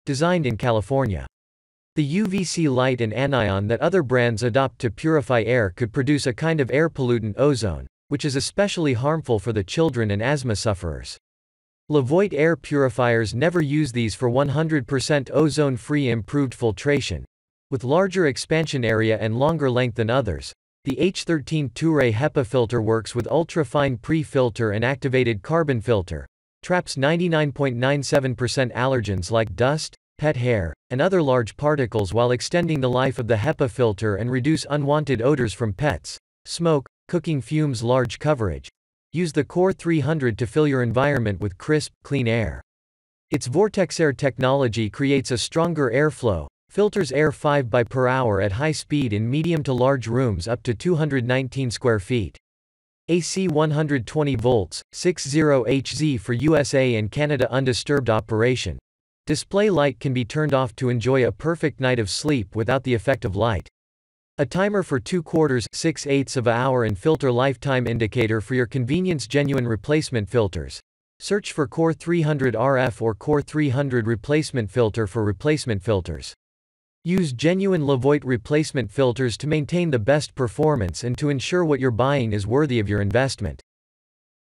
designed in California. The UVC light and anion that other brands adopt to purify air could produce a kind of air pollutant ozone, which is especially harmful for the children and asthma sufferers. LEVOIT air purifiers never use these for 100% ozone-free improved filtration. With larger expansion area and longer length than others, the H13 Toure HEPA filter works with ultra-fine pre-filter and activated carbon filter, traps 99.97% allergens like dust, pet hair, and other large particles while extending the life of the HEPA filter and reduce unwanted odors from pets, smoke, cooking fumes. Large coverage. Use the Core 300 to fill your environment with crisp, clean air. Its VortexAir technology creates a stronger airflow, filters air 5 per hour at high speed in medium to large rooms up to 219 square feet. AC 120 volts, 60 Hz for USA and Canada. Undisturbed operation. Display light can be turned off to enjoy a perfect night of sleep without the effect of light. A timer for 2/4 6/8 of an hour and filter lifetime indicator for your convenience. Genuine replacement filters. Search for Core 300 RF or Core 300 replacement filter for replacement filters. Use genuine LEVOIT replacement filters to maintain the best performance and to ensure what you're buying is worthy of your investment.